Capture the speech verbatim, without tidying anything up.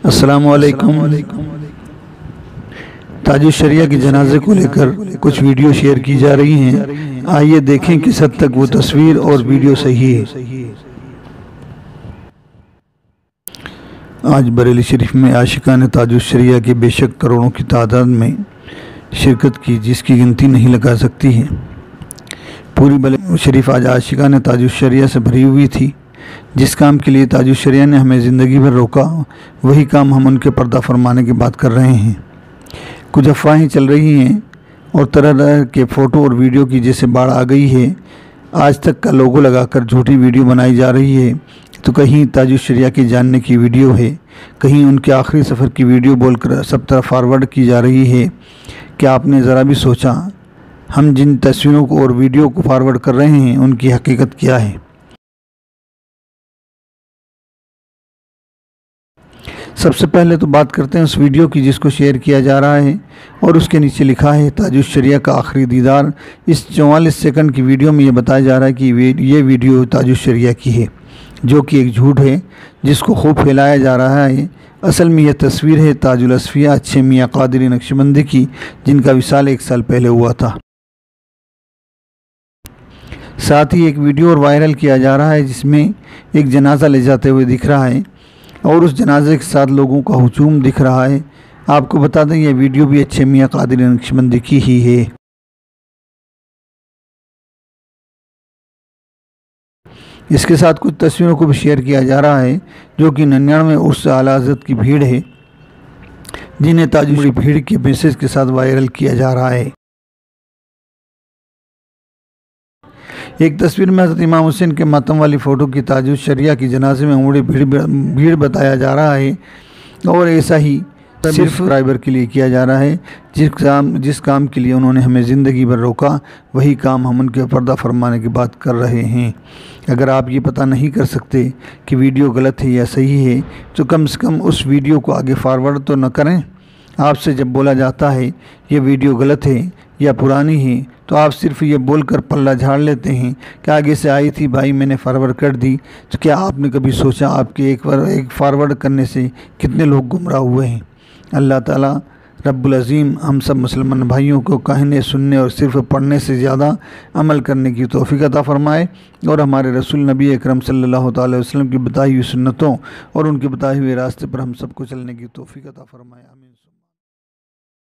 अस्सलामुअलैकुम। ताजुश शरिया के जनाजे को लेकर कुछ वीडियो शेयर की जा रही हैं। आइए देखें किस हद तक वो तस्वीर और वीडियो सही है। आज बरेली शरीफ में आशिकान ताजुश शरिया के बेशक करोड़ों की तादाद में शिरकत की, जिसकी गिनती नहीं लगा सकती है। पूरी बरेली शरीफ आज आशिकान ताजुश शरिया से भरी हुई थी। जिस काम के लिए ताजुश शरिया ने हमें ज़िंदगी भर रोका, वही काम हम उनके पर्दा फरमाने की बात कर रहे हैं। कुछ अफवाहें चल रही हैं और तरह तरह के फ़ोटो और वीडियो की जैसे बाढ़ आ गई है। आज तक का लोगो लगाकर झूठी वीडियो बनाई जा रही है, तो कहीं ताजुश शरिया के जानने की वीडियो है, कहीं उनके आखिरी सफ़र की वीडियो बोलकर सब तरफ फॉरवर्ड की जा रही है। क्या आपने ज़रा भी सोचा हम जिन तस्वीरों को और वीडियो को फॉरवर्ड कर रहे हैं उनकी हकीकत क्या है? सबसे पहले तो बात करते हैं उस वीडियो की जिसको शेयर किया जा रहा है और उसके नीचे लिखा है ताजुश शरिया का आखिरी दीदार। इस चौवालीस सेकंड की वीडियो में ये बताया जा रहा है कि ये वीडियो ताजुश शरिया की है, जो कि एक झूठ है जिसको खूब फैलाया जा रहा है। असल में यह तस्वीर है ताजुल असफिया अच्छे मियाँ कादरी नक्शबंदी की, जिनका विसाल एक साल पहले हुआ था। साथ ही एक वीडियो और वायरल किया जा रहा है जिसमें एक जनाजा ले जाते हुए दिख रहा है और उस जनाजे के साथ लोगों का हुजूम दिख रहा है। आपको बता दें यह वीडियो भी अच्छे मियाँ कादरी नक्शबंदी की ही है। इसके साथ कुछ तस्वीरों को भी शेयर किया जा रहा है जो कि निन्यानवे उर्स आला हज़रत की भीड़ है, जिन्हें ताजुश भीड़ के मैसेज के साथ वायरल किया जा रहा है। एक तस्वीर में हज़रत इमाम हुसैन के मातम वाली फ़ोटो की ताजुश शरिया की जनाजे में उमड़ी भीड़ भीड़ बताया जा रहा है और ऐसा ही सिर्फ सब्सक्राइबर के लिए किया जा रहा है। जिस काम जिस काम के लिए उन्होंने हमें ज़िंदगी भर रोका, वही काम हम उनके पर्दा फरमाने की बात कर रहे हैं। अगर आप ये पता नहीं कर सकते कि वीडियो गलत है या सही है, तो कम से कम उस वीडियो को आगे फॉरवर्ड तो न करें। आपसे जब बोला जाता है ये वीडियो गलत है या पुरानी है, तो आप सिर्फ ये बोलकर पल्ला झाड़ लेते हैं कि आगे से आई थी भाई, मैंने फॉरवर्ड कर दी। तो क्या आपने कभी सोचा आपके एक बार एक फॉरवर्ड करने से कितने लोग गुमराह हुए हैं? अल्लाह ताला रब्बुल अज़ीम हम सब मुसलमान भाइयों को कहने सुनने और सिर्फ पढ़ने से ज़्यादा अमल करने की तौफ़ीक़ अता फ़रमाए और हमारे रसूल नबी अकरम सल्लल्लाहु अलैहि वसल्लम की बताई हुई सुन्नतों और उनके बताए हुए रास्ते पर हम सबको चलने की तौफ़ीक़ अता फ़रमाए। आमीन।